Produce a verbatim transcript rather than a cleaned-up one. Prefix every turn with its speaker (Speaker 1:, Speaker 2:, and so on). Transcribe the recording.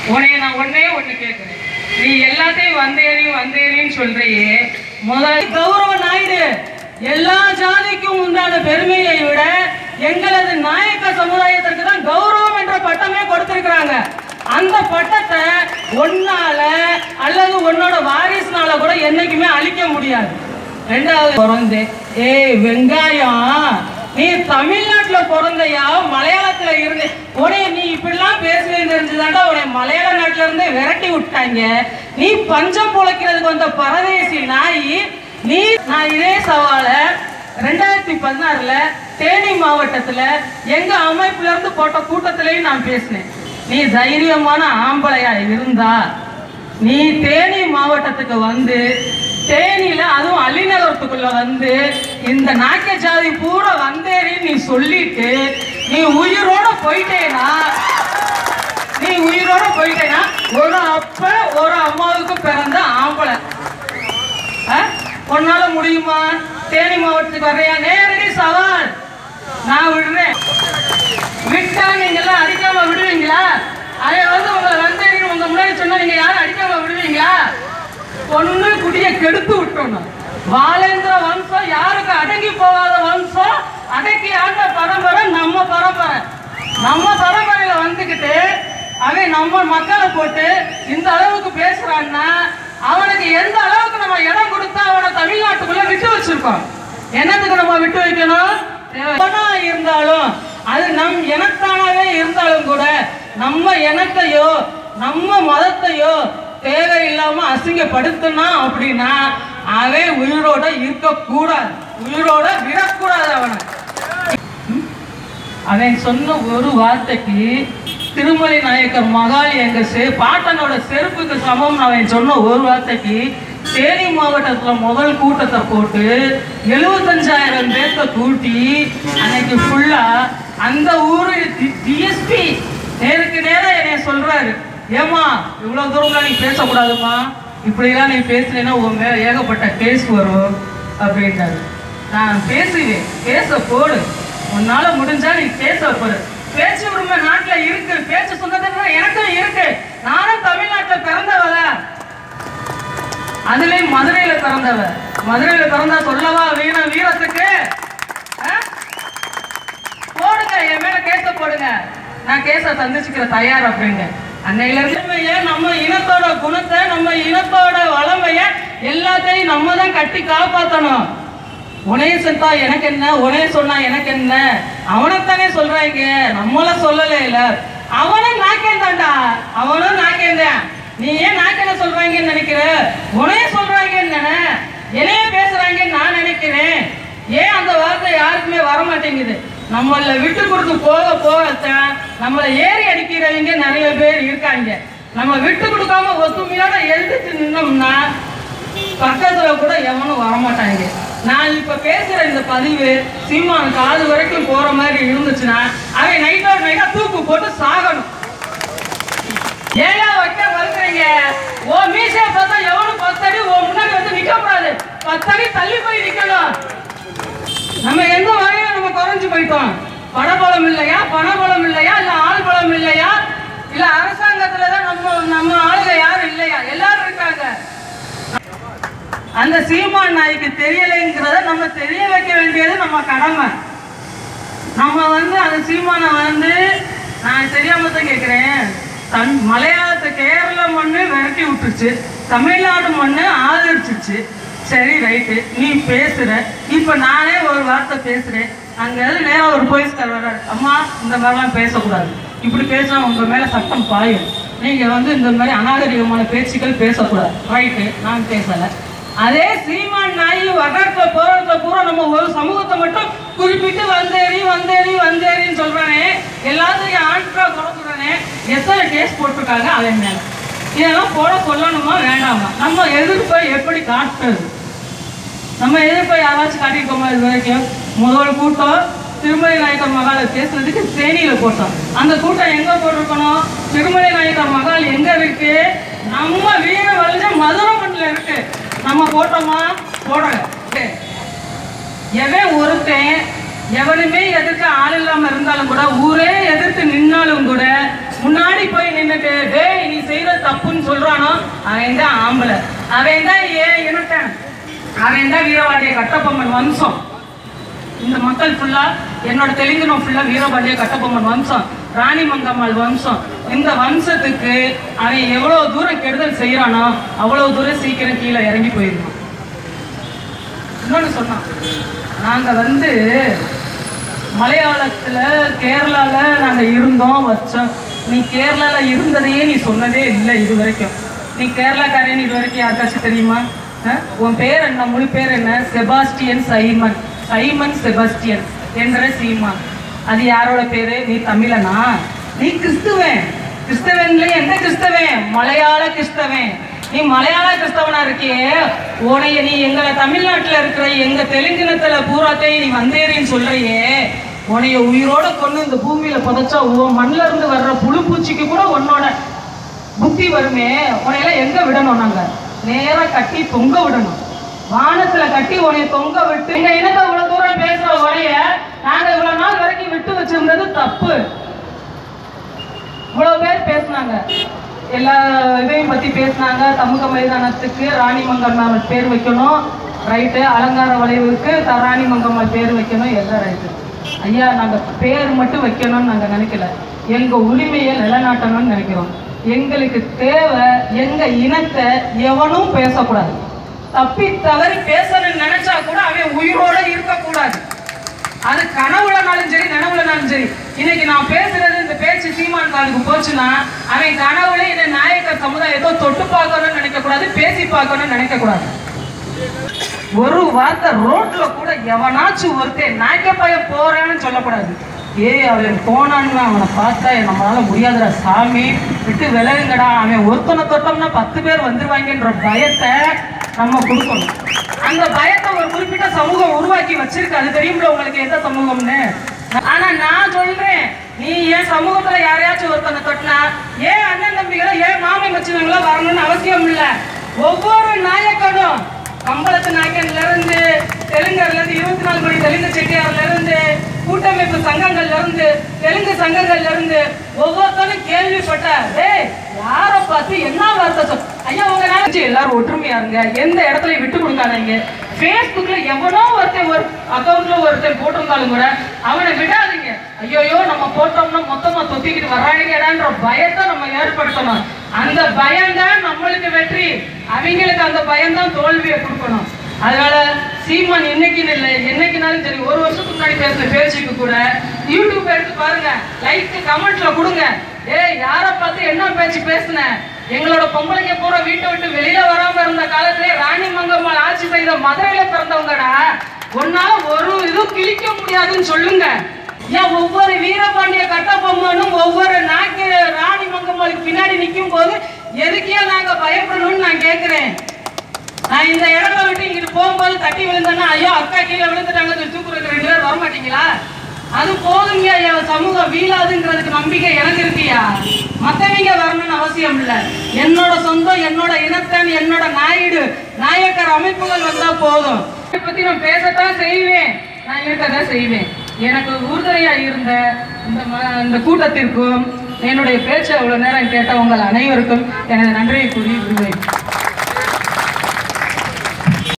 Speaker 1: உனைய நான் ஒன்னே ஒண்ணு கேட்கிறேன். நீ எல்லாத்தையும் வந்தேறி வந்தேறின்னு சொல்றியே, முதல் கௌரவ நாயுடு எல்லா ஜாதிக்கும் உண்டான பெருமையை விட எங்களது நாயக்க சமுதாயத்திற்கு தான் கௌரவம் என்ற பட்டமே கொடுத்திருக்கிறாங்க. அந்த பட்டத்தை ஒன்னால அல்லது உன்னோட வாரிசுனால கூட என்னைக்குமே அழிக்க முடியாது. ரெண்டாவது பிறந்து ஏய் வெங்காயம், நீ தமிழ்நாட்டுல பிறந்தையா மலையாளத்துல இருந்து உடைய நீ இப்படிலாம் பேசுவேன்னு தெரிஞ்சுதாண்டா உடைய மலையாள நாட்டுல இருந்து விரட்டி விட்டாங்க. நீ பஞ்சம் பொழைக்கிறதுக்கு வந்த பரதேசி நாய் நீ. நான் இதே சவால ரெண்டாயிரத்தி பதினாறுல தேனி மாவட்டத்துல எங்க அமைப்புல இருந்து போட்ட கூட்டத்திலையும் நான் பேசினேன். நீ தைரியமான ஆம்பளையா இருந்தா நீ தேனி மாவட்டத்துக்கு வந்து தேனியில அதுவும் அலிநகரத்துக்குள்ள வந்து இந்த நாக்க ஜாதி பூரா வந்தேறி நீ சொல்லிட்டு நீ உயிரோட போயிட்டேனா நீ உயிரோட போயிட்டேனா ஒரு அப்ப ஒரு அம்மாவுக்கு பிறந்த ஆம்பளை உன்னால முடியுமா? தேனி மாவட்டத்துக்கு வரையா? நேரடி சவால் நான் விடுறேன். விட்டா நீங்க எல்லாம் அடிக்காம விடுவீங்களா? அதை வந்து உங்களை வந்தேறி உங்க முன்னாடி சொன்னா நீங்க யாரும் அடிக்காம விடுவீங்களா? பொண்ணு குடிய கெடுத்து விட்டோம். வாலேந்திர வம்சம் யாருக்கு அடங்கி போகாத வம்சம், அடக்கி ஆண்ட பரம்பரை நம்ம பரம்பரை. நம்ம பரம்பரையில வந்துகிட்டு அவன் நம்ம மக்களை போட்டு இந்த அளவுக்கு பேசுறான்னா அவனுக்கு எந்த அளவுக்கு நம்ம இடம் கொடுத்தா அவனை தமிழ்நாட்டுக்குள்ள விட்டு வச்சிருக்கோம். என்னத்துக்கு நம்ம விட்டு வைக்கணும்? இருந்தாலும் அது நம் இனத்தானாவே இருந்தாலும் கூட நம்ம இனத்தையோ நம்ம மதத்தையோ தேவையில்லாம அசிங்கப்படுத்தினா அப்படின்னா அவன் உயிரோட இருக்கக்கூடாது, உயிரோட விடக்கூடாது. அவனை அவன் சொன்ன ஒரு வார்த்தைக்கு திருமலை நாயக்கர் மகால் எங்க பாட்டனோட செருப்புக்கு சமம். அவன் சொன்ன ஒரு வார்த்தைக்கு தேனி மாவட்டத்துல முதல் கூட்டத்தை போட்டு எழுபத்தஞ்சாயிரம் பேர்த்த கூட்டி அன்னைக்கு ஃபுல்லா அந்த ஊரு டிஎஸ்பி நேருக்கு நேரம் என்னைய சொல்றாரு, ஏமா இவ்வளவு தூரம்லாம் நீ பேசக்கூடாதுமா, இப்படிலாம் நீ பேசுனேன்னா உன் மேல ஏகப்பட்ட கேஸ் வரும் அப்படின்றாரு. நான் பேசுவேன், பேச போடு, உன்னால முடிஞ்சா நீ பேச போடு. பேச்சு உரிமை நாட்டுல இருக்கு, பேச்சு சுதந்திரம் எனக்கும் இருக்கு. நானும் தமிழ்நாட்டுல பிறந்தவள, அதுலயும் மதுரையில பிறந்தவ. மதுரையில பிறந்தா சொல்லவா வீண வீரத்துக்கு? போடுங்க, என் மேல கேச போடுங்க, நான் கேச சந்திச்சுக்கிற தயார் அப்படிங்க. அன்னையில இருந்து நம்ம இனத்தோட குணத்தை நம்ம இனத்தோட வளமைய எல்லாத்தையும் நம்ம தான் கட்டி காப்பாற்றணும். உனைய சொன்னா எனக்கு என்ன, உனைய சொன்னா எனக்கு என்ன, அவனைத்தானே சொல்றாங்க, நம்மள சொல்லல இல்ல. அவனும் நாக்கேந்தாண்டா, அவனும் நாக்கேந்தான். நீ ஏன் நாக்கேன சொல்றாங்கன்னு நினைக்கிற? உனைய சொல்றாங்கன்னு நினை, என்னைய பேசுறாங்கன்னு நான் நினைக்கிறேன். ஏன் அந்த வார்த்தை யாருக்குமே வரமாட்டேங்குது? நம்மள விட்டு கொடுத்து போக போகத்தான் நம்மளை ஏறி அடிக்கிறவங்க நிறைய பேர் இருக்காங்க. நம்ம விட்டு கொடுக்காம ஒத்துமையோட எழுதிட்டு நின்னோம்னா பக்கத்துல கூட எவனும் வரமாட்டாங்க. நான் இப்ப பேசுற இந்த பதிவு சீமான காது வரைக்கும் போற மாதிரி இருந்துச்சுன்னா அவன் நைட்டோட நைட்டா தூக்கு போட்டு சாகணும். ஏழா வைக்க மறுக்கிறீங்க? ஓ மீசைய பார்த்தா எவனும் பத்தடி ஓ முன்னாடி வந்து நிக்க கூடாது, பத்தடி தள்ளி போய் நிக்கணும். நம்ம எந்த வரையில நம்ம குறைஞ்சு போயிட்டோம்? பணபலம் இல்லையா, பணபலம் இல்லையா, இல்ல ஆள் பலம் இல்லையா, இல்ல அரசாங்கத்துலதான் நம்ம நம்ம ஆளுங்க யாரும் இல்லையா? எல்லாரும் இருக்காங்க. அந்த சீமான் நாய்க்கு தெரியலைங்கிறத நம்ம தெரிய வைக்க வேண்டியது நம்ம கடமை. நம்ம வந்து அந்த சீமானை வந்து நான் தெரியாம தான் கேட்கிறேன். தன் மலையாளத்தை கேரள மண்ணு விரட்டி விட்டுருச்சு, தமிழ்நாடு மண்ணு ஆதரிச்சிருச்சு. சரி ரைட்டு, நீ பேசுற. இப்ப நானே ஒரு வார்த்தை பேசுறேன், அங்க நேரம் ஒரு போலீஸ்கார் வர்றாரு, அம்மா இந்த மாதிரிலாம் பேசக்கூடாது, இப்படி பேசினா உங்க மேல சட்டம் பாயும், நீங்க வந்து இந்த மாதிரி அநாகரிகமான பேச்சுக்கள் பேசக்கூடாது. ரைட்டு, நான் பேசல. அதே சீமான் நாய் வர்றத போறத பூரா நம்ம ஒரு சமூகத்தை மட்டும் குறிப்பிட்டு வந்தேறி வந்தேறி வந்தேறின்னு சொல்றானே, எல்லாத்தையும் ஆண்ட்ரா கொடுக்குறானே, எத்தனை கேஸ் போட்டிருக்காங்க அவன் மேல? இதெல்லாம் போட சொல்லணுமா வேண்டாமா? நம்ம எதிர்ப்பை எப்படி காட்டுறது? நம்ம எதிர்ப்பை யாராச்சும் காட்டியிருக்கோமா இது வரைக்கும்? முதல் கூட்டம் திருமலை நாயக்கர் மகாலை பேசுறதுக்கு தேனியில போட்டோம். அந்த கூட்டம் எங்க போட்டிருக்கணும்? திருமலை நாயக்கர் மகால் எங்க இருக்கு? நம்ம வீர வலிஞ்ச மதுரை மண்ணில் இருக்கு. நம்ம போட்டோமா? போடல. எவன் ஒருத்தன் எவனுமே எதிர்க்க ஆள் இல்லாம இருந்தாலும் கூட, ஊரே எதிர்த்து நின்னாலும் கூட முன்னாடி போய் நின்றுட்டு டேய் நீ செய்யறது தப்புன்னு சொல்றானோ அவன் தான் ஆம்பளை, அவன் தான் ஏன் இனத்தன், அவன் தான் வீரபாண்டிய கட்டபொம்மன் வம்சம். இந்த மக்கள் ஃபுல்லா என்னோட தெலுங்குனம் ஃபுல்லா வீரபாண்டிய கட்டபொம்மன் வம்சம், ராணி மங்கம்மாள் வம்சம். இந்த வம்சத்துக்கு அவன் எவ்வளவு தூரம் கெடுதல் செய்யறானோ அவ்வளவு தூரம் சீக்கிரம் கீழே இறங்கி போயிருந்தான். இன்னொன்னு சொன்னான், நாங்க வந்து மலையாளத்துல கேரளால நாங்க இருந்தோம் வச்சோம். நீ கேரளால இருந்ததையே நீ சொன்னதே இல்லை இது வரைக்கும். நீ கேரளாக்காரன் இது வரைக்கும் யாருக்காச்சும் தெரியுமா? உன் பேர் என்ன, முழு பேர் என்ன? செபாஸ்டியன் சைமன், சைமன் செபாஸ்டியன் என்ற சீமான். அது யாரோட பேரு? நீ தமிழனா? நீ கிறிஸ்துவன். கிறிஸ்தவன்ல எந்த கிறிஸ்தவன்? மலையாள கிறிஸ்தவன். நீ மலையாள கிறிஸ்தவனா இருக்கியே, உனைய நீ எங்களை தமிழ்நாட்டில் இருக்கிற எங்க தெலுங்கினத்துல பூராத்தையும் நீ வந்தேறின்னு சொல்றியே, உனைய உயிரோட கொண்டு இந்த பூமியில புதைச்சா உன் மண்ணில இருந்து வர்ற புழு பூச்சிக்கு கூட உன்னோட புத்தி வருமே. உனையெல்லாம் எங்க விடணும்? நாங்க நேரா கட்டி தொங்க விடணும், வானத்துல கட்டி உனைய தொங்க விட்டு. எங்க இனத்தை இவ்வளவு தூரம் பேசுற உடைய நாங்க இவ்வளவு நாள் வரைக்கும் விட்டு வச்சிருந்தது தப்பு. இவ்வளவு பேர் பேசினாங்க, எல்லா இதையும் பத்தி பேசினாங்க. சமூக மைதானத்துக்கு ராணி மங்கம்மாள் பேர் வைக்கணும், ரைட்டு. அலங்கார வளைவுக்கு ராணி மங்கம்மாள் பேர் வைக்கணும், எல்லாம் ரைட்டு. ஐயா, நாங்க பேர் மட்டும் வைக்கணும்னு நாங்க நினைக்கல, எங்க உரிமையை நிலைநாட்டணும்னு நினைக்கிறோம். எங்களுக்கு தேவை எங்க இனத்தை எவனும் பேசக்கூடாது. தப்பி தவறி பேசணும்னு நினைச்சா கூட அவன் உயிரோட இருக்கக்கூடாது. அது கனவுலனாலும் சரி நனவுலனாலும் சரி. இன்னைக்கு நான் பேசுறது இந்த பேச்சு சீமான் காலுக்கு போச்சுன்னா அவன் கனவுல இந்த நாயக்கர் சமுதாயத்தை தொட்டு பார்க்கணும்னு நினைக்க கூடாது, பேசி பார்க்கணும்னு நினைக்க கூடாது. ஒரு வார்த்தை ரோட்ல கூட எவனாச்சும் ஒருத்தர் நாய்க்கப்பய போறேன்னு சொல்லக்கூடாது. ஏய் அவன் போனான்னு அவனை பார்த்தா நம்மளால முடியாதுடா சாமி, விட்டு விலகுங்கடா, அவன் ஒருத்தனை தொட்டோம்னா பத்து பேர் வந்துருவாங்கன்ற பயத்தை நம்ம கொடுக்கணும். அந்த பயத்தை ஒரு குறிப்பிட்ட சமூகம் உருவாக்கி வச்சிருக்கு, அது தெரியும்ல உங்களுக்கு எந்த சமூகம்னு. ஆனா நான் சொல்றேன், நீ ஏன் சமூகத்துல யாரையாச்சும் ஒருத்தனை தொட்டினா ஏன் அண்ணன் தம்பிகளை ஏன் மாமை மச்சினங்களோ வரணும்னு அவசியம் இல்லை. ஒவ்வொரு நாயக்கனும் கம்பளத்து நாயக்கன்ல இருந்து தெலுங்கர்ல இருந்து இருபத்தி நாலு கோடி தெலுங்கு செட்டியார்ல இருந்து கூட்டமைப்பு சங்கங்கள்ல இருந்து தெலுங்கு சங்கங்கள்ல இருந்து ஒவ்வொருத்தரும் கேள்விப்பட்ட டேய் யாரை பார்த்து என்ன வார்த்தை சொல் ஐயா உங்க நாளைக்கு எல்லாரும் ஒற்றுமையா இருங்க, எந்த இடத்துல விட்டு கொடுக்காதீங்க. ஃபேஸ்புக்ல எவனோ ஒருத்தன் ஒரு அக்கௌண்ட்ல ஒருத்தன் போட்டிருந்தாலும் கூட அவனை விடாதீங்க. ஐயோயோ நம்ம போட்டோம்னா மொத்தமா தொத்திக்கிட்டு வர்றாங்கடான்ற பயத்தை நம்ம ஏற்படுத்தணும். அந்த பயம்தான் நம்மளுக்கு வெற்றி, அவங்களுக்கு அந்த பயம்தான் தோல்வியை கொடுக்கணும். அதனால சீமான் இன்னைக்குன்னு இல்லை என்னைக்குனாலும் சரி, ஒரு வருஷத்துக்கு முன்னாடி பேசுற பேச்சுக்கு கூட யூடியூப் எடுத்து பாருங்க, லைக் கமெண்ட்ல கொடுங்க. ஏ யாரை பார்த்து என்ன பேச்சு பேசுன? எங்களோட பொம்பளைங்க பூரா வீட்டை விட்டு வெளியில வராம இருந்த காலத்திலே ராணி மங்கம்மாள் ஆட்சி செய்த மதுரையில பிறந்தவங்கடா, ஒன்னால ஒரு இதுவும் கிழிக்க முடியாதுன்னு சொல்லுங்க. ஏன் ஒவ்வொரு வீரபாண்டிய கட்டபொம்மனும் ஒவ்வொரு நாக்கு ராணி மங்கம்மாளுக்கு பின்னாடி நிற்கும் போது எதுக்கே நாங்க பயப்படணும்னு நான் கேட்கிறேன். நான் இந்த இடத்த விட்டு இங்கிட்டு போகும்போது தட்டி விழுந்தேன்னா ஐயோ அக்கா கீழே விழுந்துட்டாங்க தூக்குறதுக்கு ரெண்டு பேர் வரமாட்டீங்களா? அது போதுங்க, என் சமூகம் வீழாதுங்கிறதுக்கு நம்பிக்கை எனக்கு இருக்கியா? மற்றவங்க வரணும்னு அவசியம் இல்லை. என்னோட சொந்தம், என்னோட இனத்தன், என்னோட நாயுடு நாயக்கர் அமைப்புகள் வந்தா போதும். இதை பத்தி நான் பேசத்தான் செய்வேன், நான் இருக்கதான் செய்வேன். எனக்கு உறுதுணையா இருந்த இந்த இந்த கூட்டத்திற்கும் என்னுடைய பேச்சை அவ்வளவு நேரம் கேட்ட உங்கள் அனைவருக்கும் எனது நன்றியை கூறி விடுவேன்.